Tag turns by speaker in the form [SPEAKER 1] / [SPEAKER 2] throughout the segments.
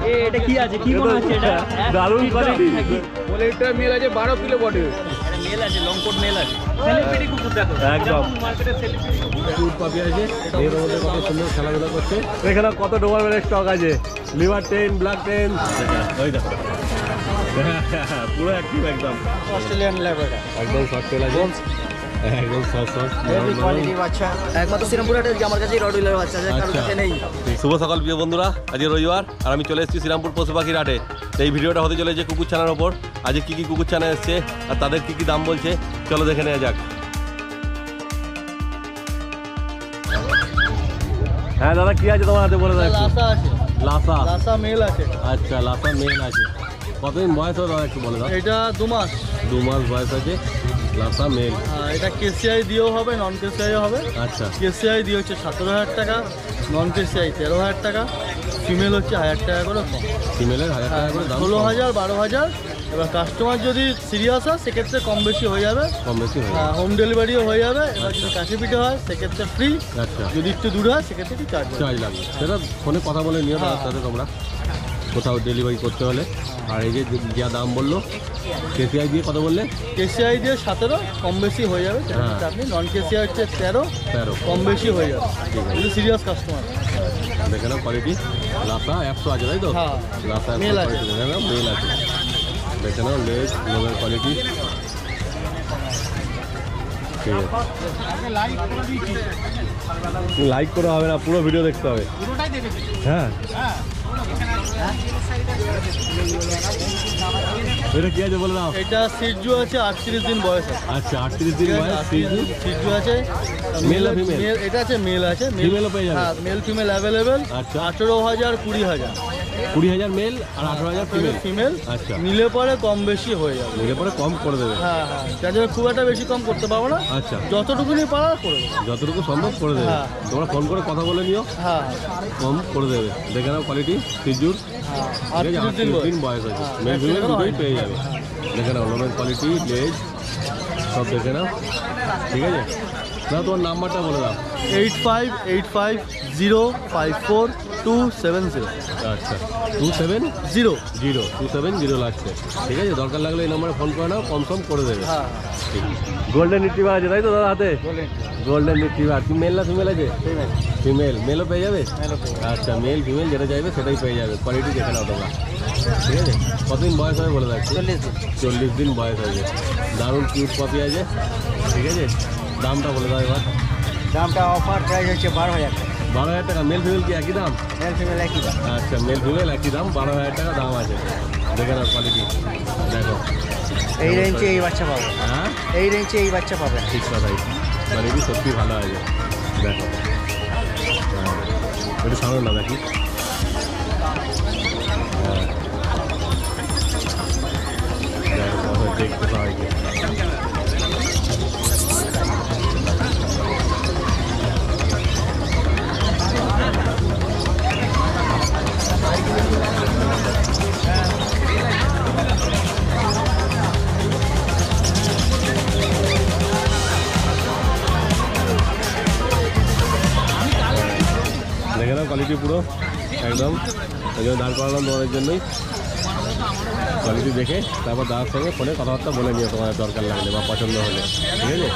[SPEAKER 1] এটা কি আছে, কি মনে হচ্ছে এটা?
[SPEAKER 2] দারুণ কোয়ালিটি।
[SPEAKER 3] বলে এটা মেল আছে 12 কিলো বডি।
[SPEAKER 1] এটা মেল আছে, লং কোট মেল আছে। সেলিব্রিটি কুকুর দেখো
[SPEAKER 2] একদম
[SPEAKER 1] মার্কেটে সেলিব্রিটি
[SPEAKER 2] কুকুর পাপি আছে, এর মধ্যে কত সুন্দর খেলাধুলা করছে। এখানে কত ডোবারম্যানের স্টক আছে, লিভার টেন, ব্ল্যাক টেন, ওই দেখো পুরো অ্যাক্টিভ একদম।
[SPEAKER 4] অস্ট্রেলিয়ান ল্যাব্রাডর
[SPEAKER 2] একদম শর্ট টেল আছে, একদম সফট সফট
[SPEAKER 4] হেভি কোয়ালিটি বাচ্চা। একমাত্র শ্রীরামপুরহাটে আমার কাছে রডউইলার বাচ্চা আছে, কারোর কাছে নেই।
[SPEAKER 2] শুভ সকাল প্রিয় বন্ধুরা, আজকে রবিবার আর আমি চলে এসেছি শ্রীরামপুর পশু পাখির হাটে। এই ভিডিওটা হতে চলেছে কুকুর ছানার ওপর। আজকে কী কী কুকুর ছানা এসছে আর তাদের কী কী দাম বলছে, চলো দেখে নেওয়া যাক। হ্যাঁ দাদা, কি আছে তোমার হাতে বলে দাও একটু।
[SPEAKER 4] লাসা আছে,
[SPEAKER 2] লাসা,
[SPEAKER 4] লাসা মেল আছে।
[SPEAKER 2] আচ্ছা লাসা মেল আছে। কতদিন বয়স হবে দাদা একটু বলে দাও।
[SPEAKER 4] এটা 2 মাস।
[SPEAKER 2] 2 মাস বয়স আছে, লাসা মেল।
[SPEAKER 4] এটা কেসিআই দিয়েও হবে, নন কেসিআই হবে।
[SPEAKER 2] আচ্ছা
[SPEAKER 4] কেসিআই দিয়ে হচ্ছে 17,000 টাকা, নন কেসিআই 13,000 টাকা, ফিমেল হচ্ছে 1000 টাকা করে কম।
[SPEAKER 2] ফিমেলের 1000 টাকা করে দাম,
[SPEAKER 4] 16,000 12,000। এবার কাস্টমার যদি সিরিয়াস হয় সেক্ষেত্রে কম বেশি হয়ে যাবে,
[SPEAKER 2] কম বেশি হয়।
[SPEAKER 4] হোম ডেলিভারিও হয়ে যাবে। এবার যদি কাছে পিঠে হয় সেক্ষেত্রে ফ্রি,
[SPEAKER 2] আচ্ছা
[SPEAKER 4] যদি একটু দূরে হয় সেক্ষেত্রে একটু চার্জ
[SPEAKER 2] চার্জ লাগবে, সেটা ফোনে কথা বলে নিও দাদার সাথে তোমরা কোথাও ডেলিভারি করতে হলে। আর এই যে যা দাম বললো, কেসিআই দিয়ে কত বললে?
[SPEAKER 4] কেসিআই দিয়ে 17, কম বেশি হয়ে যাবে সেক্ষেত্রে আপনি। নন কেসিআই হচ্ছে 13,
[SPEAKER 2] 13,
[SPEAKER 4] কম বেশি হয়ে যাবে যদি সিরিয়াস কাস্টমার।
[SPEAKER 2] দেখে নাও কোয়ালিটি। লাসা 100 আছে তাই তো?
[SPEAKER 4] হ্যাঁ,
[SPEAKER 2] লাসা
[SPEAKER 4] মেল আছে।
[SPEAKER 2] মেল আছে, দেখে নাও লেজ লোমের কোয়ালিটি। ঠিক আছে, লাইক করা হবে না, পুরো ভিডিও দেখতে হবে। হ্যাঁ এটা কি আছে বলে দাও।
[SPEAKER 4] এটা সিজু আছে, 38 দিন বয়স আছে।
[SPEAKER 2] আচ্ছা 38 দিন বয়স, সিজু।
[SPEAKER 4] সিজু আছে,
[SPEAKER 2] মেল আর ফিমেল?
[SPEAKER 4] এটা আছে মেল আছে,
[SPEAKER 2] ফিমেলও পেয়ে যাবে?
[SPEAKER 4] হ্যাঁ মেল ফিমেল অ্যাভেলেবেল।
[SPEAKER 2] আচ্ছা
[SPEAKER 4] 18,000 20,000।
[SPEAKER 2] 20,000 মেল আর 18,000 ফিমেল।
[SPEAKER 4] ফিমেল
[SPEAKER 2] আচ্ছা
[SPEAKER 4] নিলে পরে কম বেশি হয়ে যাবে।
[SPEAKER 2] নিলে পরে কম করে দেবে?
[SPEAKER 4] হ্যাঁ হ্যাঁ, যার জন্য খুব একটা বেশি কম করতে পারবো না,
[SPEAKER 2] আচ্ছা
[SPEAKER 4] যতটুকুনি পারা করে দেবো।
[SPEAKER 2] যতটুকু সম্ভব করে দেবে।
[SPEAKER 4] হ্যাঁ।
[SPEAKER 2] তোমরা ফোন করে কথা বলে নিও,
[SPEAKER 4] হ্যাঁ
[SPEAKER 2] কম করে দেবে। দেখে নাও কোয়ালিটি সিজুর,
[SPEAKER 4] হ্যাঁ,
[SPEAKER 2] ঠিক আছে,
[SPEAKER 4] 38 দিন
[SPEAKER 2] 38
[SPEAKER 4] বয়স।
[SPEAKER 2] দিন বয়স আছে,
[SPEAKER 4] হ্যাঁ,
[SPEAKER 2] মেল ফিমেল
[SPEAKER 4] সেখানেও
[SPEAKER 2] দুটোই
[SPEAKER 4] হয়।
[SPEAKER 2] পেয়ে যাবে। দেখে নাও লোমের কোয়ালিটি, লেজ সব দেখে নাও, ঠিক আছে। দাও তোমার নাম্বারটা বলে দাও।
[SPEAKER 4] 8585054270।
[SPEAKER 2] আচ্ছা 270 270 লাগছে, ঠিক আছে। দরকার লাগলে এই নম্বরে ফোন করে নাও, কম সম করে দেবে।
[SPEAKER 4] হ্যাঁ
[SPEAKER 2] ঠিক আছে। গোল্ডেন রিট্রিভার আছে তাই তো দাদা হাতে?
[SPEAKER 4] বলেন।
[SPEAKER 2] গোল্ডেন রিট্রিভার কি মেল না ফিমেল আছে? ফিমেল, মেলও পেয়ে যাবে? আচ্ছা মেল ফিমেল যেটা চাইবে সেটাই পেয়ে যাবে। কোয়ালিটি দেখে নাও তোমরা, ঠিক আছে। কতদিন বয়স হবে বলে রাখছি? 40 দিন বয়স হয়েছে। দারুণ কিউট কপি আছে, ঠিক আছে। দামটা বলে দাও এবার।
[SPEAKER 4] দামটা অফার প্রাইস হচ্ছে 12,000 টাকা।
[SPEAKER 2] 12,000 টাকা। মেল ফিমেল কি একই দাম?
[SPEAKER 4] মেল ফিমেল একই দাম।
[SPEAKER 2] আচ্ছা মেল ফিমেল একই দাম, 12,000 টাকা দাম আছে। দেখে নাও কোয়ালিটি, দেখো
[SPEAKER 4] এই রেঞ্জে এই বাচ্চা পাবেন,
[SPEAKER 2] হ্যাঁ
[SPEAKER 4] এই রেঞ্জে এই বাচ্চা পাবেন।
[SPEAKER 2] ঠিক কথাই, কোয়ালিটি সত্যি ভালো আছে। দেখো হ্যাঁ একটু সামনে না দেখি। হ্যাঁ দেখো দেখতে সবাইকে। দেখে নাও কোয়ালিটি পুরো একদম, ওই জন্য দাঁড় করালাম তোমাদের জন্যই। কোয়ালিটি দেখে তারপর দাদার সঙ্গে ফোনে কথাবার্তা বলে নিও তোমাদের দরকার লাগলে বা পছন্দ হলে, ঠিক আছে।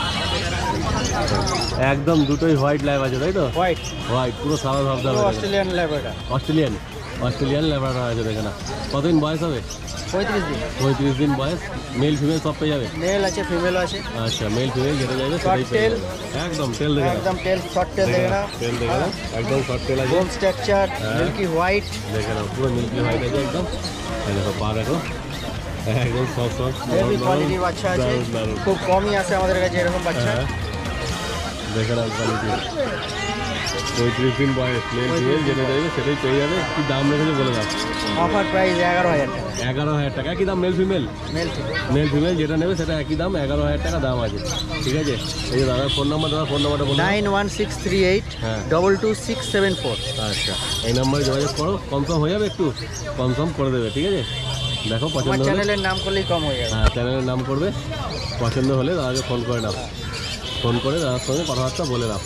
[SPEAKER 2] একদম দুটোই হোয়াইট লাইভ আছে তাই তো?
[SPEAKER 4] হোয়াইট,
[SPEAKER 2] হোয়াইট পুরো সাদা ধবধবে।
[SPEAKER 4] Australian Labrador.
[SPEAKER 2] অস্ট্রেলিয়ান ল্যাব্রাডর আছে, দেখে না। কতদিন বয়স হবে?
[SPEAKER 4] 35 দিন।
[SPEAKER 2] 35 দিন বয়স। মেল ফিমেল সব পেয়ে যাবে?
[SPEAKER 4] মেল আছে ফিমেল আছে।
[SPEAKER 2] আচ্ছা মেল ফিমেল যেটা যাবে সেটাই পেয়ে যাবে। একদম তেল দেখে নাও,
[SPEAKER 4] একদম টেল, শর্ট টেল দেখে নাও।
[SPEAKER 2] তেল দেখে নাও, একদম শর্ট তেল আছে।
[SPEAKER 4] বোন স্ট্রাকচার মিল্কি হোয়াইট
[SPEAKER 2] দেখে নাও পুরো মিল্কি হোয়াইট আছে একদম। এই দেখো পা দেখো, একদম সফট সফট
[SPEAKER 4] হেভি কোয়ালিটি বাচ্চা আছে, খুব কমই আছে আমাদের কাছে এরকম বাচ্চা।
[SPEAKER 2] দেখে নাও কোয়ালিটি। 35 দিন বয়স, মেল ফিমেল যেটা চাইবে সেটাই পেয়ে যাবে। কি দাম রেখেছে বলে দাও।
[SPEAKER 4] অফার প্রাইস 11,000 টাকা।
[SPEAKER 2] 11,000 টাকা। একই দাম male female?
[SPEAKER 4] Male female,
[SPEAKER 2] male female যেটা নেবে সেটা একই দাম, 11,000 টাকা দাম আছে, ঠিক আছে। এই যে দাদার ফোন নাম্বার, দাদা ফোন নাম্বারটা বলুন।
[SPEAKER 4] 91638
[SPEAKER 2] হ্যাঁ
[SPEAKER 4] 22674।
[SPEAKER 2] আচ্ছা এই নাম্বারে যোগাযোগ করো, কমসম হয়ে যাবে, একটু কমসম করে দেবে, ঠিক আছে। দেখো
[SPEAKER 4] আমার
[SPEAKER 2] পছন্দ হলে,
[SPEAKER 4] চ্যানেলের নাম করলেই কম হয়ে যাবে।
[SPEAKER 2] হ্যাঁ চ্যানেলের নাম করবে, পছন্দ হলে দাদাকে ফোন করে নাও, ফোন করে দাদার সঙ্গে কথাবার্তা বলে নাও,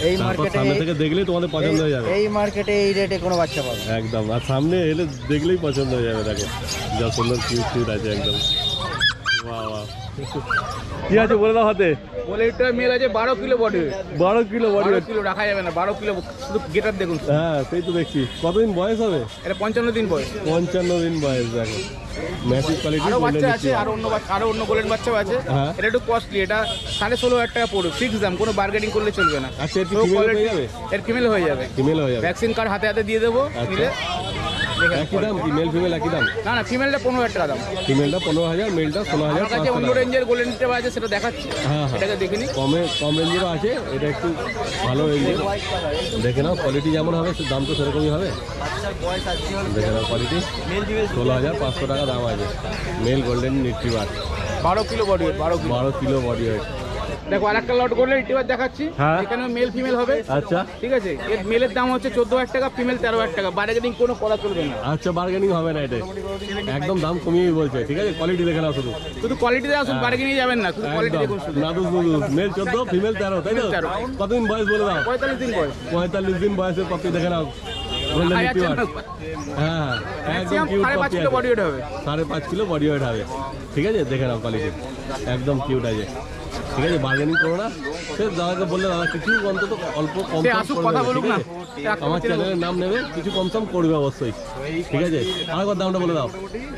[SPEAKER 4] এই
[SPEAKER 2] তারপর
[SPEAKER 4] মার্কেটে
[SPEAKER 2] সামনে থেকে দেখলেই তোমাদের পছন্দ হয়ে যাবে।
[SPEAKER 4] এই মার্কেটে এই রেটে কোনো বাচ্চা পাবে না।
[SPEAKER 2] একদম, আর সামনে এলে দেখলেই পছন্দ হয়ে যাবে। দেখো যা সুন্দর কিউট আছে একদম। বাহ বাহ, কি আছে বলে দাও হাতে।
[SPEAKER 3] পোলেট্রা মেল আছে 12 kilo body weight.
[SPEAKER 2] 12 kilo body
[SPEAKER 3] 12 kilo রাখা যাবে না, 12 কিলো শুধু গেটার দেখুন।
[SPEAKER 2] হ্যাঁ সেই তো দেখছি। কতদিন বয়স হবে?
[SPEAKER 3] এটা 55 দিন বয়স।
[SPEAKER 2] 55 দিন বয়স। দেখো ম্যাসিভ কোয়ালিটি।
[SPEAKER 3] আরো বাচ্চা আছে, আরো অন্য গোল্ডেন বাচ্চাও আছে।
[SPEAKER 2] হ্যাঁ।
[SPEAKER 3] এটা একটু কস্টলি, এটা 16,500 টাকা পড়বে, ফিক্স দাম, কোনো বার্গেনিং করলে চলবে না।
[SPEAKER 2] আচ্ছা, এর কি ফিমেল হয়ে যাবে?
[SPEAKER 3] এর ফিমেল হয়ে যাবে,
[SPEAKER 2] ফিমেল হয়ে যাবে।
[SPEAKER 3] ভ্যাকসিন কার্ড হাতে হাতে দিয়ে দেবো নিলে।
[SPEAKER 2] একই দাম কি মেল ফিমেল একই দাম?
[SPEAKER 3] না না, ফিমেলটা 15,000 টাকা দাম।
[SPEAKER 2] ফিমেলটা 15,000, মেলটা
[SPEAKER 3] আমার কাছে
[SPEAKER 2] 16,500
[SPEAKER 3] অন্য
[SPEAKER 2] টাকা।
[SPEAKER 3] রেঞ্জের গোল্ডেন রিট্রিভার আছে, সেটা দেখাচ্ছি।
[SPEAKER 2] হ্যাঁ হ্যাঁ,
[SPEAKER 3] এটাকে দেখে নিই।
[SPEAKER 2] কম রেঞ্জেরও আছে, এটা একটু ভালো রেঞ্জের। দেখে নাও কোয়ালিটি যেমন হবে দাম তো সেরকমই হবে। দেখে নাও কোয়ালিটি, 16,500 টাকা দাম আছে male golden retriever.
[SPEAKER 3] 12 kilo body weight, 12 kilo.
[SPEAKER 2] 12 kilo body weight.
[SPEAKER 3] দেখো আরেকটা লট গোল্ডেন রিট্রিভার দেখাচ্ছি।
[SPEAKER 2] হ্যাঁ।
[SPEAKER 3] এখানে মেল ফিমেল হবে।
[SPEAKER 2] আচ্ছা
[SPEAKER 3] ঠিক আছে, এর মেলের দাম হচ্ছে 14,000 টাকা, ফিমেল 13,000 টাকা। বার্গেনিং কোনো করা চলবে না।
[SPEAKER 2] আচ্ছা, বার্গেনিং হবে না, এটা একদম দাম কমিয়েই বলছে। ঠিক আছে, কোয়ালিটি দেখে নাও শুধু।
[SPEAKER 3] শুধু কোয়ালিটিতে আসুন, বার্গেনিং যাবেন না, শুধু কোয়ালিটি
[SPEAKER 2] একদম
[SPEAKER 3] দেখুন শুধু।
[SPEAKER 2] নাদুস নুদুস। মেল 14, ফিমেল 13, তাই তো?
[SPEAKER 3] 13
[SPEAKER 2] কতদিন বয়স বলে দাও?
[SPEAKER 3] 45 দিন বয়স।
[SPEAKER 2] 45 দিন বয়সের পপি দেখে নাও, গোল্ডেন
[SPEAKER 3] দেখা যাচ্ছে
[SPEAKER 2] রিট্রিভার।
[SPEAKER 3] না?
[SPEAKER 2] হ্যাঁ একদম
[SPEAKER 3] maximum
[SPEAKER 2] cute
[SPEAKER 3] 5.5
[SPEAKER 2] puppy
[SPEAKER 3] kilo body
[SPEAKER 2] আছে।
[SPEAKER 3] ওয়েট হবে।
[SPEAKER 2] 5.5 কিলো বডি ওয়েট হবে। ঠিক আছে, দেখে নাও কোয়ালিটি একদম কিউট আছে। ঠিক আছে, বার্গেনিং করো না। সে দাদাকে বললে দাদা কিছু অন্তত অল্প কম
[SPEAKER 3] সে
[SPEAKER 2] সম
[SPEAKER 3] আসুক,
[SPEAKER 2] করে
[SPEAKER 3] কথা
[SPEAKER 2] দেবে,
[SPEAKER 3] বলুক
[SPEAKER 2] ঠিক
[SPEAKER 3] না।
[SPEAKER 2] আছে? আমার চ্যানেলের নাম নেবে, কিছু কম সম করবে অবশ্যই। ঠিক আছে, আরেকবার দামটা বলে দাও।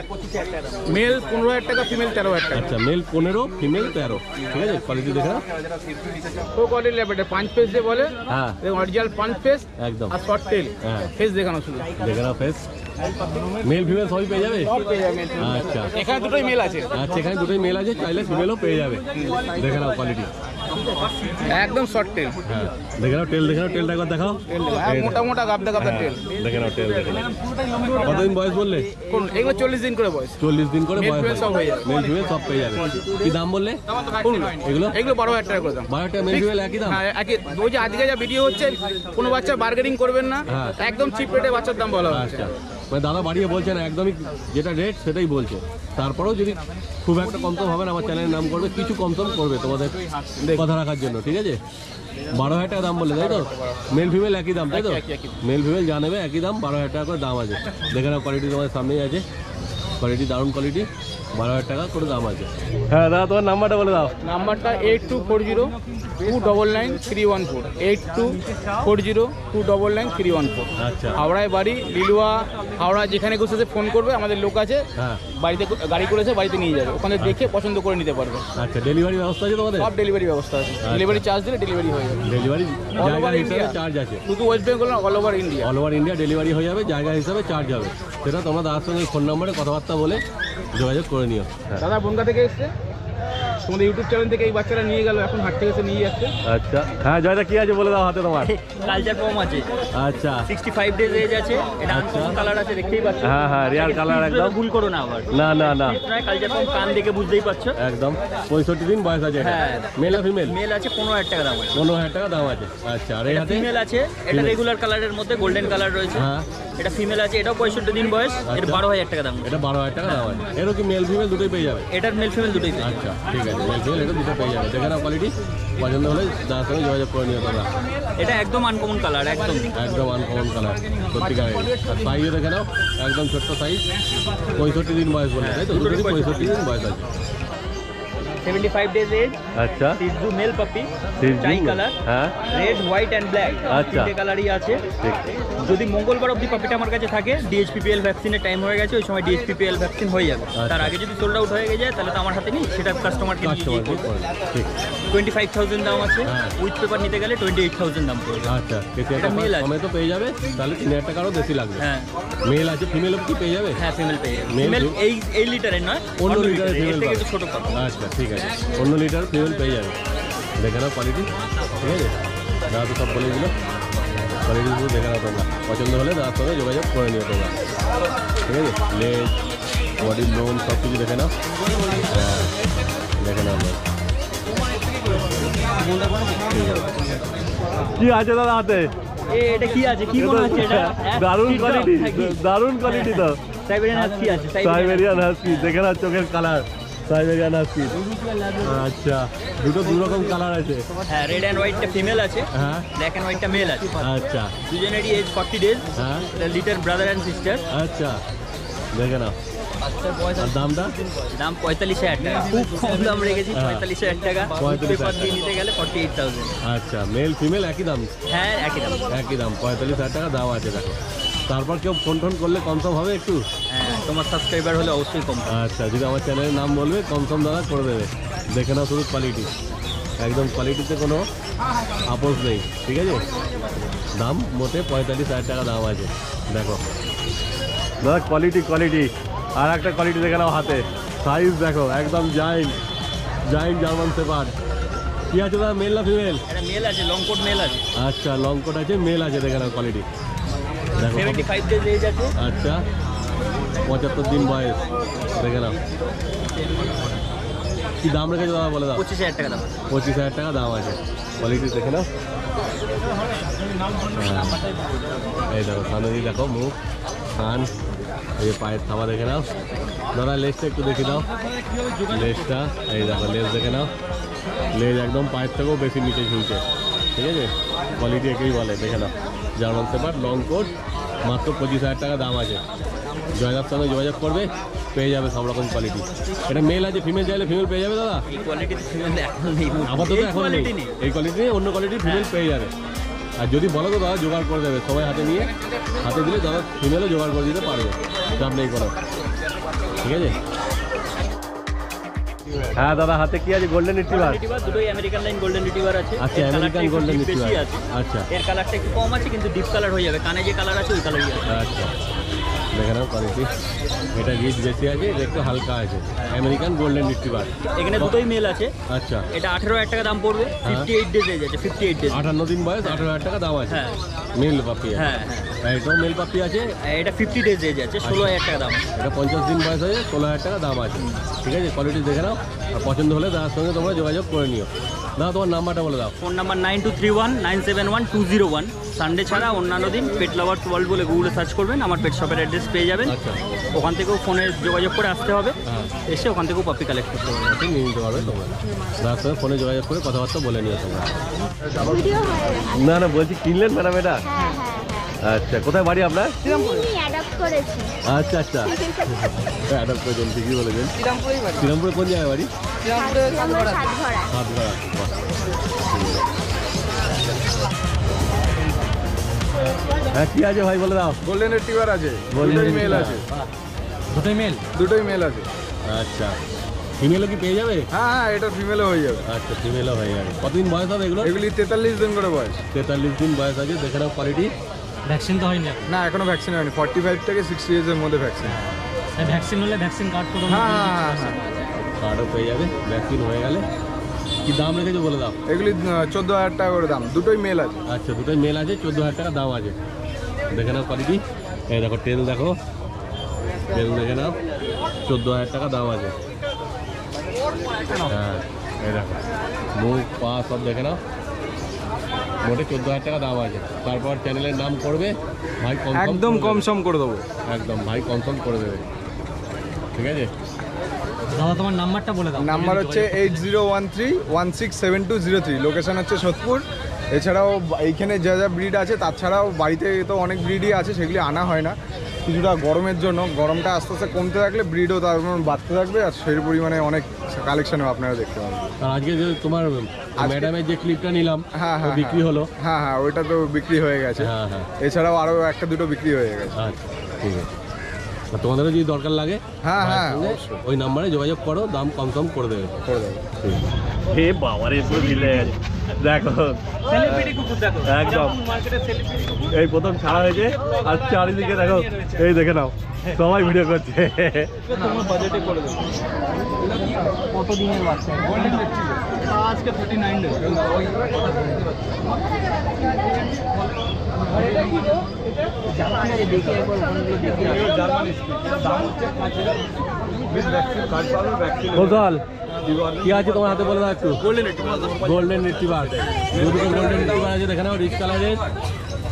[SPEAKER 3] মেল 15,000 টাকা, ফিমেল 13,000 টাকা।
[SPEAKER 2] আচ্ছা, মেল 15, ফিমেল 13। ঠিক আছে, কোয়ালিটি দেখে নাও।
[SPEAKER 3] ও কোয়ালিটি লেভেলে পাঁচ ফেস যে বলে,
[SPEAKER 2] হ্যাঁ
[SPEAKER 3] অরিজিনাল পাঁচ ফেস
[SPEAKER 2] একদম।
[SPEAKER 3] আর শর্ট টেল।
[SPEAKER 2] হ্যাঁ,
[SPEAKER 3] ফেস দেখানো শুধু।
[SPEAKER 2] দেখে নাও ফেস। মেল ফিমেল সবই পেয়ে যাবে। আচ্ছা
[SPEAKER 3] এখানে দুটোই মেল আছে।
[SPEAKER 2] আচ্ছা, এখানে দুটোই মেল আছে, চাইলে ফিমেলও পেয়ে যাবে। দেখে নাও কোয়ালিটি
[SPEAKER 3] একদম শর্ট টেল।
[SPEAKER 2] হ্যাঁ, দেখে নাও টেল, দেখে নাও টেলটা একবার দেখাও।
[SPEAKER 3] মোটা মোটা গাবদা গাবদা টেল।
[SPEAKER 2] দেখে নাও টেল, দেখে নাও। কতদিন বয়স বললে?
[SPEAKER 3] কোন এগুলো 40 দিন করে বয়স।
[SPEAKER 2] 40 দিন করে
[SPEAKER 3] Male
[SPEAKER 2] বয়স
[SPEAKER 3] female সব হয়ে যাবে।
[SPEAKER 2] মেল ফিমেল সব পেয়ে যাবে। কি দাম বললে এগুলো?
[SPEAKER 3] এগুলো 12,000 টাকা করে দাম।
[SPEAKER 2] 12 টাকা মেল ফিমেল একই দাম?
[SPEAKER 3] হ্যাঁ একই। ওই যে আজকে যা ভিডিও হচ্ছে, কোনো বাচ্চা বার্গেনিং করবেন না,
[SPEAKER 2] হ্যাঁ।
[SPEAKER 3] একদম চিপ রেটে বাচ্চার দাম বলা হচ্ছে।
[SPEAKER 2] আচ্ছা, মানে দাদা বাড়িয়ে বলছে না, একদমই যেটা রেট সেটাই বলছে। তারপরেও যদি খুব একটা কমসম হবে না, আমার চ্যানেলের নাম করবে, কিছু কমসম করবে তোমাদের কথা রাখার জন্য। ঠিক আছে, 12,000 টাকা দাম বললে তাই তো? মেল ফিমেল একই দাম তাই তো?
[SPEAKER 3] একই।
[SPEAKER 2] মেল ফিমেল যা নেবে একই দাম, 12,000 টাকা করে দাম আছে। দেখে নাও কোয়ালিটি তোমাদের সামনেই আছে, কোয়ালিটি দারুণ কোয়ালিটি, 12,000 টাকা করে দাম আছে। হ্যাঁ দাদা, তোমার নাম্বারটা বলে দাও।
[SPEAKER 3] নাম্বারটা 8240299314, 8240299314।
[SPEAKER 2] আচ্ছা
[SPEAKER 3] হাওড়ায় বাড়ি, লিলুয়া, হাওড়া যেখানে বসে ফোন করবে, আমাদের লোক আছে,
[SPEAKER 2] হ্যাঁ
[SPEAKER 3] বাড়িতে গাড়ি করেছে, বাড়িতে নিয়ে যাবে, ওখানে দেখে পছন্দ করে নিতে পারবে।
[SPEAKER 2] আচ্ছা, ডেলিভারি ব্যবস্থা আছে তোমাদের?
[SPEAKER 3] সব ডেলিভারি ব্যবস্থা আছে, ডেলিভারি চার্জ দিলে ডেলিভারি হয়ে যাবে।
[SPEAKER 2] ডেলিভারি
[SPEAKER 3] All
[SPEAKER 2] জায়গা
[SPEAKER 3] over
[SPEAKER 2] হিসাবে
[SPEAKER 3] India।
[SPEAKER 2] চার্জ আছে?
[SPEAKER 3] শুধু ওয়েস্ট বেঙ্গল না, all over India.
[SPEAKER 2] All over India delivery হয়ে যাবে, জায়গা হিসাবে চার্জ হবে। সেটা তোমরা দাদার সঙ্গে ফোন নম্বরে কথাবার্তা বলে যোগাযোগ করে নিও। হ্যাঁ
[SPEAKER 3] দাদা বনগা থেকে এসছে, তোমাদের ইউটিউব চ্যানেল থেকে এই বাচ্চারা নিয়ে গেল, এখন হাট থেকে এসে নিয়ে যাচ্ছে।
[SPEAKER 2] আচ্ছা, হ্যাঁ জয়দা কি আছে বলে দাও হাতে তোমার।
[SPEAKER 1] কালচার পম আছে,
[SPEAKER 2] আচ্ছা
[SPEAKER 1] 65 ডেজ এজ আছে। এটা
[SPEAKER 2] আচ্ছা।
[SPEAKER 1] আনকমন কালার আছে, দেখতেই পাচ্ছ।
[SPEAKER 2] হ্যাঁ হ্যাঁ, রিয়াল কালার একদম।
[SPEAKER 1] ভুল করো না আবার।
[SPEAKER 2] না না না,
[SPEAKER 1] কালচার পম কান দেখে বুঝতেই পারছো।
[SPEAKER 2] একদম 65 দিন বয়স আছে।
[SPEAKER 1] হ্যাঁ।
[SPEAKER 2] Mail female?
[SPEAKER 1] মেল আছে 15,000 টাকা দাম আছে।
[SPEAKER 2] 15,000 টাকা দাম আছে। আচ্ছা, আর এই হাতে?
[SPEAKER 1] ফিমেল আছে, এটা
[SPEAKER 2] Female।
[SPEAKER 1] রেগুলার কালারের মধ্যে গোল্ডেন কালার রয়েছে।
[SPEAKER 2] হ্যাঁ,
[SPEAKER 1] এটা ফিমেল আছে, এটাও 65 দিন বয়স, এর
[SPEAKER 2] আচ্ছা।
[SPEAKER 1] 12,000 টাকা দাম আছে।
[SPEAKER 2] এটা 12,000 টাকা দাম আছে। এরও কি মেল ফিমেল দুটোই পেয়ে যাবে?
[SPEAKER 1] এটার মেল ফিমেল দুটোই পেয়ে যাবে।
[SPEAKER 2] আচ্ছা ঠিক আছে, মেল ফিমেল এটা দুটো পেয়ে যাবে। দেখে নাও কোয়ালিটি, পছন্দ হলে দাদার সঙ্গে যোগাযোগ করে নিও তোমরা।
[SPEAKER 1] এটা একদম আনকমন কালার, একদম।
[SPEAKER 2] একদম আনকমন কালার, সত্যিকার। আর সাইজও দেখে নাও, একদম ছোট্ট সাইজ, 65 দিন বয়স বলে তাই তো? দুটোরই 65 দিন বয়স আছে।
[SPEAKER 1] 75 ডেজ এজ,
[SPEAKER 2] আচ্ছা,
[SPEAKER 1] সিজু male puppy,
[SPEAKER 2] Shih Tzu,
[SPEAKER 1] tri colour,
[SPEAKER 2] হ্যাঁ
[SPEAKER 1] রেড, হোয়াইট এন্ড ব্ল্যাক,
[SPEAKER 2] আচ্ছা।
[SPEAKER 1] তিনটে কালারই আছে।
[SPEAKER 2] ঠিক।
[SPEAKER 1] যদি মঙ্গলবার অবধি পাপিটা আমার কাছে থাকে, ডিএইচপিপিএল ভ্যাকসিনের টাইম হয়ে গেছে, ওই সময় ডিএইচপিপিএল ভ্যাকসিন হয়ে যাবে।
[SPEAKER 2] আচ্ছা।
[SPEAKER 1] তার আগে যদি সোল্ড আউট হয়ে যায়, তাহলে তো আমার হাতে নেই, সেটা কাস্টমারকে দিয়ে
[SPEAKER 2] কাস্টমার
[SPEAKER 1] করবো।
[SPEAKER 2] ঠিক।
[SPEAKER 1] 25,000 দাম আছে,
[SPEAKER 2] হ্যাঁ।
[SPEAKER 1] উইথ পেপার নিতে গেলে 28,000 দাম পড়বে।
[SPEAKER 2] আচ্ছা, কিছু
[SPEAKER 1] এটা
[SPEAKER 2] একটা
[SPEAKER 1] male আছে।
[SPEAKER 2] কমে তো পেয়ে যাবে, তাহলে 3,000 টাকারও বেশি লাগবে।
[SPEAKER 1] হ্যাঁ
[SPEAKER 2] মেল আছে, ফিমেলও কি পেয়ে যাবে?
[SPEAKER 1] হ্যাঁ, ফিমেল পেয়ে যাবে।
[SPEAKER 2] Male
[SPEAKER 1] ফিমেল
[SPEAKER 2] fem-
[SPEAKER 1] এই লিটারের নয়,
[SPEAKER 2] অন্য
[SPEAKER 1] অন্য
[SPEAKER 2] লিটারের
[SPEAKER 1] লিটারের, এর
[SPEAKER 2] ফিমেল
[SPEAKER 1] থেকে একটু ছোট পাবো।
[SPEAKER 2] আচ্ছা ঠিক আছে, অন্য লিটার ফিমেল পেয়ে যাবে। দেখে নাও কোয়ালিটি, ঠিক আছে? দাদা তো সব বলে দিল, কোয়ালিটিগুলো দেখে নাও তোমরা। পছন্দ হলে দাদার সঙ্গে যোগাযোগ করে নিও তোমরা। ঠিক আছে, লেজ, বডির লোন সব কিছু দেখে নাও। হ্যাঁ, দেখে নাও। কি আছে দাদা হাতে?
[SPEAKER 1] এটা কি আছে, কি মনে হচ্ছে এটা?
[SPEAKER 2] দারুণ কোয়ালিটি, দারুণ কোয়ালিটি তো।
[SPEAKER 1] সাইবেরিয়ান হাস্কি আছে,
[SPEAKER 2] সাইবেরিয়ান হাস্কি, দেখে নাও চোখের কালার, সাইবেরিয়ান হাস্কি। আচ্ছা, দুটো দু রকম কালার আছে।
[SPEAKER 1] হ্যাঁ, রেড অ্যান্ড হোয়াইটটা ফিমেল আছে,
[SPEAKER 2] হ্যাঁ
[SPEAKER 1] ব্ল্যাক অ্যান্ড হোয়াইটটা মেল আছে।
[SPEAKER 2] আচ্ছা
[SPEAKER 1] দুজনেরই এজ 40 ডেজ,
[SPEAKER 2] হ্যাঁ
[SPEAKER 1] লিটার ব্রাদার অ্যান্ড সিস্টার।
[SPEAKER 2] আচ্ছা, দেখে নাও। আর দামটা?
[SPEAKER 1] দাম 45,000 টাকা, খুব কম দাম রেখেছি, 45,000 টাকা।
[SPEAKER 2] 45,000
[SPEAKER 1] পেপার দিয়ে নিতে গেলে 48,000।
[SPEAKER 2] আচ্ছা, মেল ফিমেল একই দাম?
[SPEAKER 1] হ্যাঁ, একই দাম।
[SPEAKER 2] একই দাম, 45,000 টাকা দাম আছে। দেখো, তারপর কেউ ফোন টোন করলে কমসম হবে একটু?
[SPEAKER 1] হ্যাঁ, তোমার সাবস্ক্রাইবার হলে অবশ্যই কম।
[SPEAKER 2] আচ্ছা, যদি আমার চ্যানেলের নাম বলবে কমসম দাদা করে দেবে। দেখে নাও শুধু কোয়ালিটি, একদম কোয়ালিটিতে কোনো আপোষ নেই, ঠিক আছে? দাম মোটে 45,000 টাকা দাম আছে। দেখো দাদা, কোয়ালিটি কোয়ালিটি। আর একটা কোয়ালিটি দেখে নাও হাতে, সাইজ দেখো একদম জাইন্ট জার্মান শেপার্ড। কি আছে দাদা, মেল না ফিমেল?
[SPEAKER 1] এটা মেল আছে, লং কোট মেল আছে।
[SPEAKER 2] আচ্ছা, লং কোট আছে, মেল আছে। দেখে নাও কোয়ালিটি, দেখো।
[SPEAKER 1] 75 ডেজ এজ আছে।
[SPEAKER 2] আচ্ছা, 75 দিন বয়স। দেখে নাও। কি দাম রেখেছো দাদা, বলে দাও?
[SPEAKER 1] 25,000 টাকা দাম।
[SPEAKER 2] 25,000 টাকা দাম আছে। কোয়ালিটি দেখে নাও। এই দেখো, সামনে দিয়ে দেখো মুখ, কান, এই যে পায়ের থাবা দেখে নাও। দাদা লেজটা একটু দেখে দাও, লেজটা। এই দেখো লেজ দেখে নাও, লেজ একদম পায়ের থেকেও বেশি নিচে ঝুলছে, ঠিক আছে? কোয়ালিটি একেই বলে। দেখে নাও, জার্মান শেপার্ড লং কোট, মাত্র 25,000 টাকা দাম আছে। জয়দার সঙ্গে যোগাযোগ করবে, পেয়ে যাবে সব রকম কোয়ালিটি। এটা মেল আছে, ফিমেল চাইলে ফিমেল পেয়ে যাবে দাদা?
[SPEAKER 1] এই কোয়ালিটিতে ফিমেল এখন নেই,
[SPEAKER 2] আপাতত এখন নেই। এই কোয়ালিটি নেই, অন্য কোয়ালিটি ফিমেল পেয়ে যাবে। আর যদি বলো তো দাদা জোগাড় করে দেবে, সবাই হাতে নিয়ে হাতে দিলে দাদা ফিমেলও জোগাড় করে দিতে পারবে, চাপ নেই কোনো, ঠিক আছে? হ্যাঁ দাদা, হাতে কি আছে? Golden retriever.
[SPEAKER 1] দুটোই আমেরিকান লাইন গোল্ডেন রিট্রিভার আছে।
[SPEAKER 2] আচ্ছা, আমেরিকান গোল্ডেন রিট্রিভার।
[SPEAKER 1] আছে।
[SPEAKER 2] আচ্ছা,
[SPEAKER 1] এর কালারটা একটু কম আছে, কিন্তু ডিপ কালার হয়ে যাবে। কানে যে কালার আছে ওই কালারই আছে।
[SPEAKER 2] আচ্ছা, দেখে নাও কোয়ালিটি। এটা রিচ বেশি আছে, এটা একটু হালকা আছে। American golden retriever.
[SPEAKER 1] এখানে দুটোই মেল আছে।
[SPEAKER 2] আচ্ছা,
[SPEAKER 1] এটা 18,000 টাকা দাম পড়বে। 58 ডেজ এজ আছে, 58 ডেজ।
[SPEAKER 2] 58 দিন বয়স, 18,000 টাকা দাম আছে।
[SPEAKER 1] হ্যাঁ,
[SPEAKER 2] মেল পাপি আছে।
[SPEAKER 1] হ্যাঁ, হ্যাঁ।
[SPEAKER 2] এটাও মেল পাপি আছে।
[SPEAKER 1] এটা 50 ডেজ এজ আছে, 16,000 টাকা দাম।
[SPEAKER 2] এটা 50 দিন বয়স হয়ে 16,000 টাকা দাম আছে, ঠিক আছে? কোয়ালিটি দেখে নাও, আর পছন্দ হলে দাদার সঙ্গে তোমরা যোগাযোগ করে নিও। দাদা তোমার নাম্বারটা বলে দাও।
[SPEAKER 1] Phone number 9231971201। সানডে ছাড়া অন্যান্য দিন পেট লাভার্স ওয়ার্ল্ড বলে গুগলে সার্চ করবেন, আমার পেট শপের অ্যাড্রেস পেয়ে যাবেন।
[SPEAKER 2] আচ্ছা,
[SPEAKER 1] ওখান থেকেও ফোনে যোগাযোগ করে আসতে হবে,
[SPEAKER 2] হ্যাঁ,
[SPEAKER 1] এসে ওখান থেকেও পাপি কালেক্ট করতে হবে।
[SPEAKER 2] ঠিক নিয়ে নিতে পারবে তোমরা। দাদার সঙ্গে ফোনে যোগাযোগ করে কথাবার্তা বলে নিও তোমরা।
[SPEAKER 5] ভিডিও হয়ে গেছে।
[SPEAKER 2] না না, বলছি কিনলেন ম্যাডাম এটা?
[SPEAKER 5] হ্যাঁ হ্যাঁ
[SPEAKER 2] আচ্ছা, কোথায় বাড়ি আপনার?
[SPEAKER 5] হ্যাঁ আমি অ্যাডাপ্ট করেছি।
[SPEAKER 2] আচ্ছা আচ্ছা, অ্যাডাপ্ট করেছেন, ঠিকই বলেছেন। শ্রীরামপুরে কোন জায়গায় বাড়ি?
[SPEAKER 5] আমার সাতঘরা।
[SPEAKER 2] হাতগড়া। হ্যাঁ, কি আছে ভাই বলে দাও।
[SPEAKER 3] গোল্ডেন রিট্রিভার আছে,
[SPEAKER 2] Golden
[SPEAKER 3] দুটোই মেল
[SPEAKER 2] Retriever।
[SPEAKER 3] আছে।
[SPEAKER 1] দুটোই মেল।
[SPEAKER 3] দুটোই মেল আছে।
[SPEAKER 2] আচ্ছা, ফিমেলও কি পেয়ে যাবে?
[SPEAKER 3] হ্যাঁ হ্যাঁ, এটা ফিমেলও হয়ে যাবে।
[SPEAKER 2] আচ্ছা, ফিমেলও হয়ে যাবে। কতদিন বয়স হবে এগুলো?
[SPEAKER 3] এগুলি 43 দিন করে বয়স।
[SPEAKER 2] 43 দিন বয়স আছে। দেখে নাও কোয়ালিটি।
[SPEAKER 1] ভ্যাকসিন তো হয়নি।
[SPEAKER 3] না, এখনো ভ্যাকসিন হয়নি। 45 থেকে 60 এজের মধ্যে ভ্যাকসিন।
[SPEAKER 1] ভ্যাকসিন হলে ভ্যাকসিন কার্ড করে
[SPEAKER 3] হ্যাঁ হ্যাঁ হ্যাঁ,
[SPEAKER 2] কার্ডও পেয়ে যাবে ভ্যাকসিন হয়ে গেলে। কি দাম রেখেছো বলে দাও।
[SPEAKER 3] এগুলি 14,000 টাকা করে দাম। দুটোই মেল আছে।
[SPEAKER 2] আচ্ছা, দুটোই মেল আছে, 14,000 টাকা দাম আছে। দেখে নাও কোয়ালিটি। এই দেখো টেল, দেখো টেল দেখে নাও, 14,000 টাকা দাম আছে। হ্যাঁ, এই দেখো মুখ পা সব দেখে নাও, মোটে 14,000 টাকা দাম আছে। তারপর চ্যানেলের নাম করবে, ভাই
[SPEAKER 3] একদম কম সম করে দেবো।
[SPEAKER 2] একদম ভাই কনফার্ম করে দেবে, ঠিক আছে?
[SPEAKER 1] দাদা তোমার নাম্বারটা বলে দাও।
[SPEAKER 3] নাম্বার হচ্ছে 8013167203। লোকেশন হচ্ছে সোদপুর। এছাড়াও এইখানে যা যা ব্রিড আছে, তাছাড়াও বাড়িতে তো অনেক ব্রিডই আছে, সেগুলি আনা হয় না। কিছুটা গরমের জন্য, গরমটা আস্তে আস্তে কমতে থাকলে ব্রিডও তার বাড়তে থাকবে, আর সেই পরিমাণে অনেক কালেকশনও আপনারা দেখতে পাবেন।
[SPEAKER 2] আর আজকে যে তোমার ম্যাডামের যে ক্লিপটা নিলাম,
[SPEAKER 3] হ্যাঁ হ্যাঁ,
[SPEAKER 2] বিক্রি হলো?
[SPEAKER 3] হ্যাঁ হ্যাঁ, ওইটা তো বিক্রি হয়ে গেছে।
[SPEAKER 2] হ্যাঁ হ্যাঁ,
[SPEAKER 3] এছাড়াও আরও একটা দুটো বিক্রি হয়ে গেছে।
[SPEAKER 2] আচ্ছা ঠিক আছে। আর তোমাদেরও যদি দরকার লাগে
[SPEAKER 3] হ্যাঁ
[SPEAKER 2] ভাইয়ের
[SPEAKER 3] হ্যাঁ,
[SPEAKER 2] সঙ্গে
[SPEAKER 3] অবশ্যই
[SPEAKER 2] ওই নাম্বারে যোগাযোগ করো, দাম কম সম করে দেবে।
[SPEAKER 3] করে দেবো।
[SPEAKER 2] হে বাবারে, পুরো মিলে গেছে। দেখো
[SPEAKER 1] সেলিব্রিটি কুকুর দেখো,
[SPEAKER 2] একদম
[SPEAKER 1] মার্কেটে সেলিব্রিটি কুকুর।
[SPEAKER 2] এই প্রথম ছাড়া হয়েছে, আর চারিদিকে দেখো, এই দেখে নাও সবাই ভিডিও করছে।
[SPEAKER 3] তোমার বাজেটে করে দেবো।
[SPEAKER 1] কত দিনের বাচ্চা? আজকে 39 ডেজ।
[SPEAKER 2] গোজাল কি আছে তোমার হাতে বলে দাও একটু। গোল্ডেন রিট্রিভার, দুটো গোল্ডেন রিট্রিভার আছে, দেখে নাও রিচ কালারের,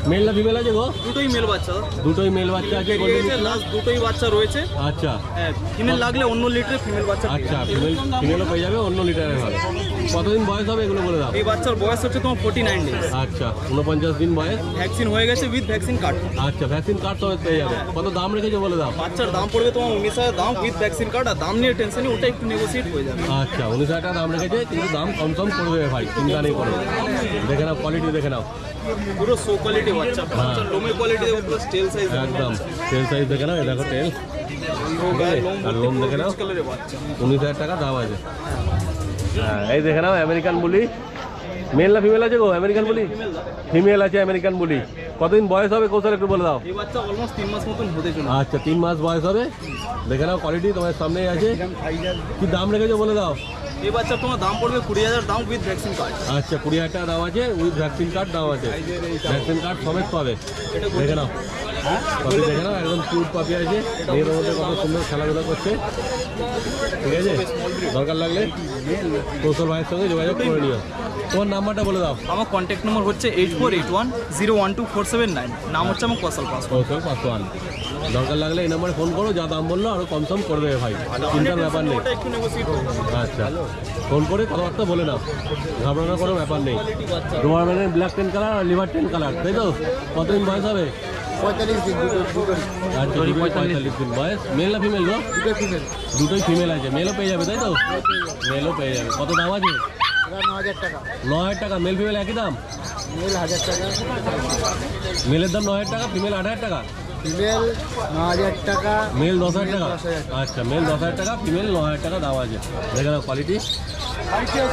[SPEAKER 2] মেল না ফিমেল আছে গো?
[SPEAKER 1] দুটোই মেল বাচ্চা।
[SPEAKER 2] দুটোই মেল বাচ্চা আছে।
[SPEAKER 1] লাস্ট দুটোই বাচ্চা রয়েছে।
[SPEAKER 2] আচ্ছা
[SPEAKER 1] হ্যাঁ, ফিমেল লাগলে অন্য লিটারে ফিমেল বাচ্চা পেয়ে
[SPEAKER 2] আচ্ছা,
[SPEAKER 1] যাবে।
[SPEAKER 2] ফিমেলও পেয়ে যাবে, অন্য লিটারের হবে। কতদিন বয়স হবে এগুলো বলে দাও।
[SPEAKER 1] এই বাচ্চার বয়স হচ্ছে তোমার 49 ডেজ।
[SPEAKER 2] আচ্ছা 49 দিন বয়স।
[SPEAKER 1] ভ্যাকসিন হয়ে গেছে উইথ ভ্যাকসিন কার্ড।
[SPEAKER 2] আচ্ছা ভ্যাকসিন কার্ড সমেত পেয়ে যাবে। কত দাম রেখেছো বলে দাও।
[SPEAKER 1] বাচ্চার দাম পড়বে তোমার 19,000 দাম উইথ ভ্যাকসিন কার্ড। আর দাম নিয়ে টেনশন নেই, ওটা একটু নেগোসিয়েট হয়ে যাবে।
[SPEAKER 2] আচ্ছা 19,000 টাকা দাম রেখেছে, কিন্তু দাম কম করে দেবে ভাই, চিন্তা নেই করো। দেখে নাও কোয়ালিটি, দেখে নাও
[SPEAKER 1] পুরো সো কোয়ালিটি বাচ্চা। বাচ্চার লোমের কোয়ালিটি দেখো, প্লাস টেল সাইজ
[SPEAKER 2] একদম। টেল সাইজ দেখে নাও, এই দেখো টেল, আর লোম দেখে নাও।
[SPEAKER 1] কালারের বাচ্চা।
[SPEAKER 2] 19,000 টাকা দাম আছে। হ্যাঁ এই দেখে নাও আমেরিকান বুলি। মেল না ফিমেল আছে গো? আমেরিকান বুলি ফিমেল আছে, আমেরিকান বুলি। কতদিন বয়স হবে কৌশল একটু বলে দাও।
[SPEAKER 1] এই বাচ্চা অলমোস্ট 3 মাস মতন হতে চলে।
[SPEAKER 2] আচ্ছা 3 মাস বয়স হবে। দেখে নাও কোয়ালিটি, তোমার সামনেই আছে। কি দাম রেখেছো বলে দাও।
[SPEAKER 1] এই বাচ্চার তোমার দাম পড়বে 20,000 দাম উইথ ভ্যাকসিন কার্ড।
[SPEAKER 2] আচ্ছা 20,000 টাকা দাম আছে, উইথ ভ্যাকসিন কার্ড দাম আছে। ভ্যাকসিন কার্ড সমেত পাবে। দেখে নাও পাপি, দেখে নাও একদম কিউট পাপি আছে। মেয়েদের মধ্যে কত সুন্দর খেলাধুলা করছে। ঠিক আছে, দরকার লাগলে কৌশল ভাইয়ের সঙ্গে যোগাযোগ করে নিও। তোমার নাম্বারটা বলে দাও।
[SPEAKER 1] আমার কন্ট্যাক্ট নম্বর হচ্ছে 8481012479। নাম হচ্ছে আমার কৌশল পাস।
[SPEAKER 2] কৌশল পাসওয়ান। দরকার লাগলে এই নাম্বারে ফোন করো, যা দাম বললো আরও কম সম করে দেবে ভাই, চিন্তার ব্যাপার নেই।
[SPEAKER 1] ওটা একটু নেগোসিয়েট হবে।
[SPEAKER 2] আচ্ছা ফোন করে কথাবার্তা বলে নাও, ঘাবড়ানোর কোনো ব্যাপার নেই। ডোবারম্যানের ব্ল্যাক 10 কালার আর লিভার 10 কালার, তাই তো? কতদিন বয়স হবে?
[SPEAKER 4] 45 দিন।
[SPEAKER 2] আচ্ছা 45 দিন বয়স। মেল না ফিমেল গো? দুটোই ফিমেল আছে। মেলও পেয়ে যাবে, তাই তো? মেলও পেয়ে যাবে। কত দাম আছে?
[SPEAKER 4] 9,000 টাকা।
[SPEAKER 2] 9,000 টাকা। মেল ফিমেল একই দাম?
[SPEAKER 4] মেল 1,000 টাকা,
[SPEAKER 2] মেলের দাম 9,000 টাকা, ফিমেল 8,000 টাকা।
[SPEAKER 4] ফিমেল 9,000 টাকা,
[SPEAKER 2] মেল 10,000 টাকা। আচ্ছা মেল 10,000 টাকা, ফিমেল 9,000 টাকা দাম আছে। দেখে নাও কোয়ালিটি। হ্যাঁ ঠিক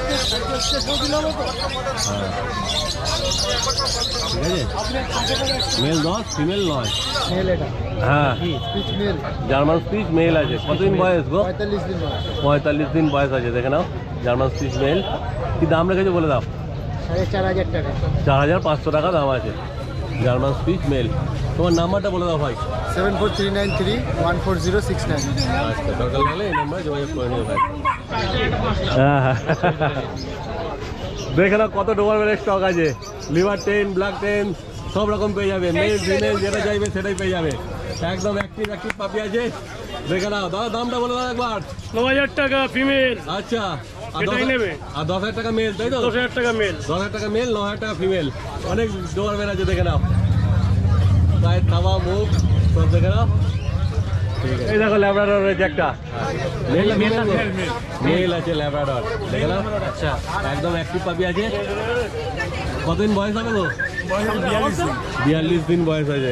[SPEAKER 2] আছে, মেল 10, ফিমেল 9।
[SPEAKER 4] মেল এটা
[SPEAKER 2] হ্যাঁ
[SPEAKER 4] spitz male,
[SPEAKER 2] German spitz male আছে। কতদিন বয়স গো?
[SPEAKER 4] 45 দিন বয়স।
[SPEAKER 2] 45 দিন বয়স আছে। দেখে নাও জার্মান স্পিচ মেল। কি দাম রেখেছো বলে দাও।
[SPEAKER 4] 4,500 টাকা।
[SPEAKER 2] 4,500 টাকা দাম আছে জার্মান স্পিচ মেল। তোমার নাম্বারটা বলে দাও ভাই।
[SPEAKER 4] 7439314069।
[SPEAKER 2] আচ্ছা দরকার লাগলে এই নাম্বারে যোগাযোগ করে নিও ভাই। দেখে নাও কত ডোবারম্যানের স্টক আছে। লিভার 10, ব্ল্যাক 10 সব রকম পেয়ে যাবে। মেল ফিমেল যেটা চাইবে সেটাই পেয়ে যাবে। একদম অ্যাক্টিভ পাপি আছে। দেখে নাও। দাদা দামটা বলে দাও একবার।
[SPEAKER 6] 9,000 টাকা ফিমেল।
[SPEAKER 2] আচ্ছা আর
[SPEAKER 6] এটাই নেবে?
[SPEAKER 2] আর 10,000 টাকা মেল, তাই তো?
[SPEAKER 6] 10,000 টাকা মেল।
[SPEAKER 2] 10,000 টাকা মেল, 9,000 টাকা ফিমেল। অনেক ডোবারম্যান আছে, দেখে নাও। গায়ের থাবা, মুখ সব দেখে নাও। এই দেখো ল্যাব্রাডর রয়েছে একটা। মেল মেল আছে ল্যাব্রাডর, দেখে নাও। আচ্ছা একদম অ্যাক্টিভ পাপি আছে। কতদিন বয়স হবে গো? 42 দিন বয়স হয়েছে।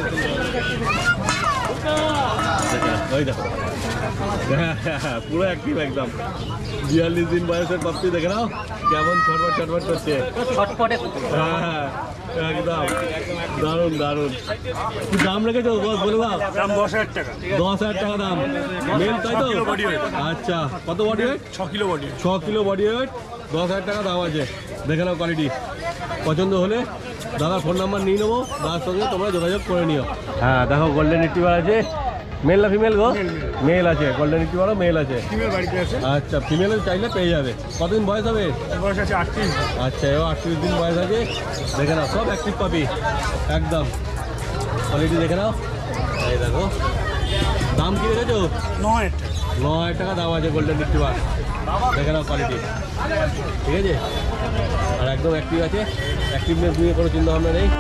[SPEAKER 2] ওই দেখো পুরো অ্যাক্টিভ একদম। 42 দিন বয়সের পাপ্পি, দেখে নাও কেমন ছটফট ছটফট করছে। হ্যাঁ একদম দারুণ দারুণ। কি দাম রেখেছো বলে দাও।
[SPEAKER 6] দাম 10,000 টাকা।
[SPEAKER 2] 10,000 টাকা দাম। মেল, তাই তো? আচ্ছা কত body weight?
[SPEAKER 6] 6 kilo body.
[SPEAKER 2] 6 kilo body weight, 10,000 টাকা দাম আছে। দেখে নাও কোয়ালিটি। পছন্দ হলে দাদার ফোন নাম্বার নিয়ে নেবো, দাদার সঙ্গে তোমরা যোগাযোগ করে নিও। হ্যাঁ দেখো গোল্ডেন রিট্রিভার আছে। মেল না ফিমেল গো? মেল আছে। গোল্ডেন রিট্রিভারও মেল আছে।
[SPEAKER 6] ফিমেল বাড়িতে আছে।
[SPEAKER 2] আচ্ছা ফিমেলও চাইলে পেয়ে যাবে। কতদিন বয়স হবে?
[SPEAKER 6] বয়স আছে 38।
[SPEAKER 2] আচ্ছা এও 38 দিন বয়স আছে। দেখে নাও সব অ্যাক্টিভ পাবি একদম। কোয়ালিটি দেখে নাও। এই দেখো দাম কি রেখেছো?
[SPEAKER 6] 9,000 টাকা।
[SPEAKER 2] 9,000 টাকা দাম আছে গোল্ডেন রিট্রিভার। দেখে নাও কোয়ালিটি, ঠিক আছে? আর একদম অ্যাক্টিভ আছে। অ্যাক্টিভনেস নিয়ে কোনো চিন্তা ভাবনা নেই।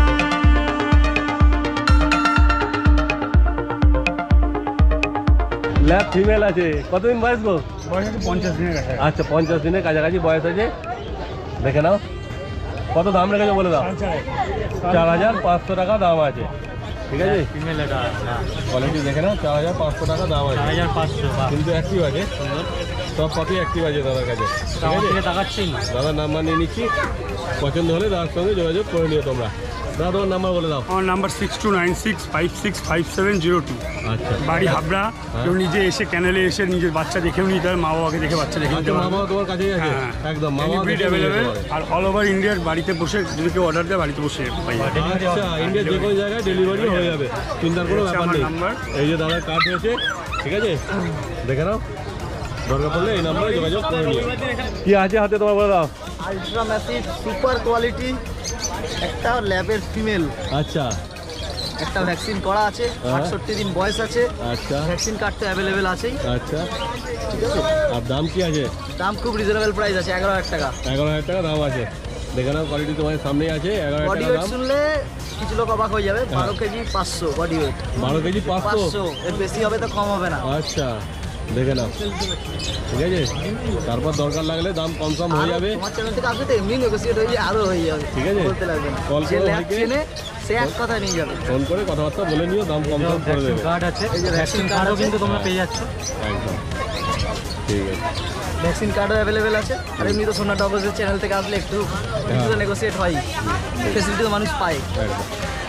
[SPEAKER 2] ল্যাব ফিমেল আছে। কতদিন বয়স গো?
[SPEAKER 6] বয়স আছে 50 দিনের কাছে।
[SPEAKER 2] আচ্ছা 50 দিনের কাছাকাছি বয়স আছে। দেখে নাও কত দাম রেখেছো বলে দাও। 4,500 টাকা দাম আছে, ঠিক আছে?
[SPEAKER 6] ফিমেল এটা
[SPEAKER 2] কোয়ালিটি দেখে নাও। 4,500 টাকা দাম আছে,
[SPEAKER 6] 4,500।
[SPEAKER 2] কিন্তু অ্যাক্টিভ আছে। সব পাপি অ্যাক্টিভ আছে দাদার কাছে, ঠিক আছে?
[SPEAKER 6] তাকাচ্ছি না।
[SPEAKER 2] দাদার নাম্বার নিয়ে নিচ্ছি। পছন্দ হলে দাদার সঙ্গে যোগাযোগ করে নিও তোমরা। দাদা তোমার নাম্বার বলে দাও।
[SPEAKER 6] আমার নাম্বার 6296565702।
[SPEAKER 2] আচ্ছা
[SPEAKER 6] বাড়ি হাবড়া। কেউ নিজে এসে ক্যানেলে এসে নিজের বাচ্চা দেখেও নিতে হবে, মা বাবাকে দেখে বাচ্চা দেখে নিতে
[SPEAKER 2] আচ্ছা মা
[SPEAKER 6] হবে।
[SPEAKER 2] বাবা তোমার কাছেই আছে?
[SPEAKER 6] হ্যাঁ
[SPEAKER 2] একদম মা বাবা
[SPEAKER 6] ব্রিড অ্যাভেলেবেল। আর অল ওভার ইন্ডিয়ার বাড়িতে বসে যদি কেউ অর্ডার দেয় বাড়িতে বসে পাই যাবে।
[SPEAKER 2] আচ্ছা ইন্ডিয়ার যে কোনো জায়গায় ডেলিভারি হয়ে যাবে, চিন্তার কোনো ব্যাপার
[SPEAKER 6] আমার
[SPEAKER 2] নেই।
[SPEAKER 6] নাম্বার।
[SPEAKER 2] এই যে দাদার কার্ড রয়েছে, ঠিক আছে? দেখে নাও, দরকার পড়লে এই নাম্বারে যোগাযোগ করে নিও। কি আছে হাতে তোমার বলে দাও।
[SPEAKER 4] আলট্রা ম্যাসিভ সুপার কোয়ালিটি একটা ল্যাবের ফিমেল,
[SPEAKER 2] আচ্ছা
[SPEAKER 4] একটা ভ্যাকসিন করা আছে,
[SPEAKER 2] হ্যাঁ।
[SPEAKER 4] 68 দিন বয়স আছে,
[SPEAKER 2] আচ্ছা
[SPEAKER 4] ভ্যাকসিন কার্ড তো অ্যাভেলেবেল আছেই,
[SPEAKER 2] আচ্ছা।
[SPEAKER 4] ঠিক আছে।
[SPEAKER 2] আর দাম কি আছে?
[SPEAKER 4] দাম খুব রিজনেবল প্রাইস আছে, 11,000 টাকা।
[SPEAKER 2] 11,000 টাকা দাম আছে। দেখে নাও কোয়ালিটি তোমার সামনেই আছে। 11,000
[SPEAKER 4] বডি
[SPEAKER 2] টাকা
[SPEAKER 4] ওয়েট
[SPEAKER 2] দাম।
[SPEAKER 4] শুনলে কিছু লোক অবাক হয়ে যাবে, 12 কেজি 500 বডি ওয়েট।
[SPEAKER 2] 12 কেজি 500।
[SPEAKER 4] 500 এর বেশি হবে তো কম হবে না।
[SPEAKER 2] আচ্ছা দেখে নাও, ঠিক আছে। তারপর দরকার লাগলে দাম কম সম হয়ে যাবে।
[SPEAKER 4] তোমার চ্যানেল থেকে আসবে তো এমনি নেগোসিয়েট হয়ে আরো হয়ে যাবে,
[SPEAKER 2] ঠিক আছে।
[SPEAKER 4] বলতে লাগবে না।
[SPEAKER 2] কল
[SPEAKER 4] যে
[SPEAKER 2] করে
[SPEAKER 4] ল্যাব
[SPEAKER 2] ভাইকে-
[SPEAKER 4] চেনে সে এক কথা নিয়ে যাবে।
[SPEAKER 2] ফোন করে কথাবার্তা বলে নিও, দাম কম সম করে দেবে।
[SPEAKER 1] কার্ড আছে,
[SPEAKER 4] এই যে ভ্যাকসিন কার্ডও কিন্তু তোমরা পেয়ে যাচ্ছ,
[SPEAKER 2] একদম ঠিক আছে।
[SPEAKER 4] ভ্যাকসিন কার্ডও অ্যাভেলেবেল আছে। আর এমনি তো সোনা টপসের চ্যানেল থেকে আসলে একটু নেগোসিয়েট হয়, ফেসিলিটি তো মানুষ পায়।
[SPEAKER 2] একদম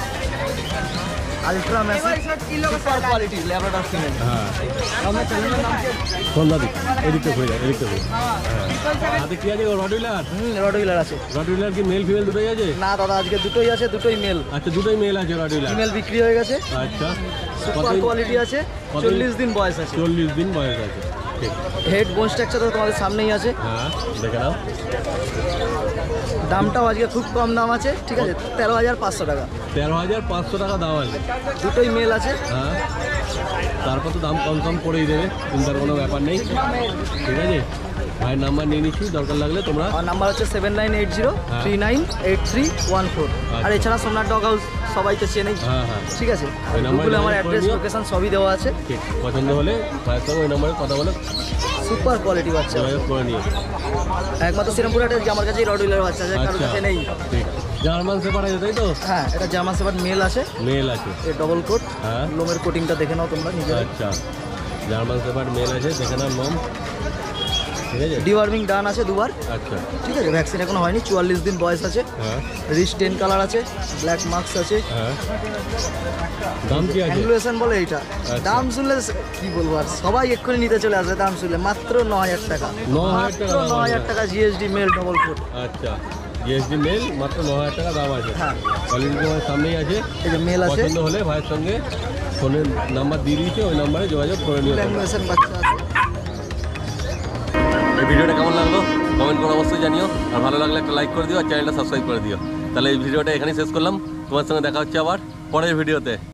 [SPEAKER 4] ultra massive super quality laboratory female.
[SPEAKER 2] হ্যাঁ।
[SPEAKER 4] আমার চ্যানেলের নাম কি?
[SPEAKER 2] সন্ধ্যাদি এদিকটা হয়ে যায়, এদিকটা হয়ে হ্যাঁ। হাতে কি আছে? রডউইলার।
[SPEAKER 4] রডউইলার আছে।
[SPEAKER 2] রডউইলার কি মেল ফিমেল দুটোই আছে?
[SPEAKER 4] না দাদা, আজকে দুটোই আছে, দুটোই মেল।
[SPEAKER 2] আচ্ছা দুটোই মেল আছে রডউইলার।
[SPEAKER 4] ফিমেল বিক্রি হয়ে গেছে।
[SPEAKER 2] আচ্ছা
[SPEAKER 4] সুপার
[SPEAKER 2] কতদিন-
[SPEAKER 4] কোয়ালিটি আছে,
[SPEAKER 2] কতদিন-
[SPEAKER 4] 40 দিন বয়স আছে।
[SPEAKER 2] 40 দিন বয়স আছে। ঠিক,
[SPEAKER 4] হেড বোন স্ট্রাকচার তো তোমাদের সামনেই আছে।
[SPEAKER 2] হ্যাঁ দেখে নাও।
[SPEAKER 4] দামটাও আজকে খুব কম দাম আছে, ঠিক আছে, 13,500 টাকা।
[SPEAKER 2] 13,500 টাকা দাম আছে।
[SPEAKER 4] দুটোই মেল আছে।
[SPEAKER 2] হ্যাঁ তারপর তো দাম কম কম করেই দেবে, চিন্তার কোনো ব্যাপার নেই, ঠিক আছে। ভাইয়ের নাম্বার নিয়ে নিচ্ছি, দরকার লাগলে তোমরা।
[SPEAKER 4] আমার নাম্বার হচ্ছে 7980398314। আর এছাড়া সোমনাথ ডগ হাউস সবাই তো চেনেই,
[SPEAKER 2] হ্যাঁ হ্যাঁ
[SPEAKER 4] ঠিক আছে।
[SPEAKER 2] ওই নাম্বারে
[SPEAKER 4] গুগলে আমার
[SPEAKER 2] যোগাযোগ করে
[SPEAKER 4] অ্যাড্রেস
[SPEAKER 2] নিও।
[SPEAKER 4] লোকেশন সবই দেওয়া আছে।
[SPEAKER 2] ঠিক, পছন্দ হলে ভাইয়ের সঙ্গে ওই নাম্বারে কথা বলে
[SPEAKER 4] সুপার কোয়ালিটি বাচ্চা,
[SPEAKER 2] যোগাযোগ করে নিও।
[SPEAKER 4] একমাত্র শ্রীরামপুর হাটে আমার কাছে রডউইলার বাচ্চা আছে, কারোর
[SPEAKER 2] আচ্ছা
[SPEAKER 4] কাছে নেই।
[SPEAKER 2] ঠিক, জার্মান শেপার্ড আছে তাই তো?
[SPEAKER 4] হ্যাঁ, এটা জার্মান শেপার্ড মেল আছে,
[SPEAKER 2] মেল আছে।
[SPEAKER 4] এর ডবল কোট।
[SPEAKER 2] হ্যাঁ
[SPEAKER 4] লোমের কোটিংটা দেখে নাও তোমরা নিজে।
[SPEAKER 2] আচ্ছা জার্মান শেপার্ড মেল আছে, দেখে নাও লোম, ঠিক আছে।
[SPEAKER 4] ডিওয়ার্মিং ডান আছে দুবার,
[SPEAKER 2] আচ্ছা
[SPEAKER 4] ঠিক আছে। ভ্যাকসিন এখনো হয়নি, 44 দিন বয়স আছে।
[SPEAKER 2] হ্যাঁ
[SPEAKER 4] রিচ 10 কালার আছে, ব্ল্যাক মার্কস আছে।
[SPEAKER 2] হ্যাঁ। দাম কি আছে?
[SPEAKER 4] অ্যাঙ্গুলেশন বলে এইটা।
[SPEAKER 2] আচ্ছা।
[SPEAKER 4] দাম শুনলে কি বলবো আর, সবাই এক্ষুনি নিতে চলে আসবে দাম শুনলে। মাত্র 9,000 টাকা।
[SPEAKER 2] 9,000 টাকা
[SPEAKER 4] মাত্র
[SPEAKER 2] দাম
[SPEAKER 4] 9,000
[SPEAKER 2] আছে।
[SPEAKER 4] টাকা জিএসডি মেল ডবল কোট।
[SPEAKER 2] আচ্ছা জিএসডি মেল মাত্র 9,000 টাকা দাম আছে।
[SPEAKER 4] হ্যাঁ।
[SPEAKER 2] কোয়ালিটি তোমার সামনেই আছে।
[SPEAKER 4] এই যে মেল আছে,
[SPEAKER 2] পছন্দ হলে ভাইয়ের সঙ্গে ফোনের নাম্বার দিয়ে দিয়েছে, ওই নাম্বারে যোগাযোগ করে নিও তোমরা।
[SPEAKER 4] অ্যাঙ্গুলেশন বাচ্চা আছে।
[SPEAKER 2] এই ভিডিওটা কেমন লাগলো কমেন্ট করে অবশ্যই জানিও, আর ভালো লাগলে একটা লাইক করে দিও, আর চ্যানেলটা সাবস্ক্রাইব করে দিও। তাহলে এই ভিডিওটা এখানেই শেষ করলাম, তোমার সঙ্গে দেখা হচ্ছে আবার পরের ভিডিওতে।